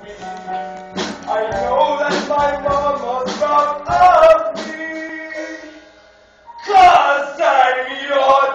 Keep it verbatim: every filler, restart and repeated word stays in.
I know that my mama's proud of me, 'cause I'm your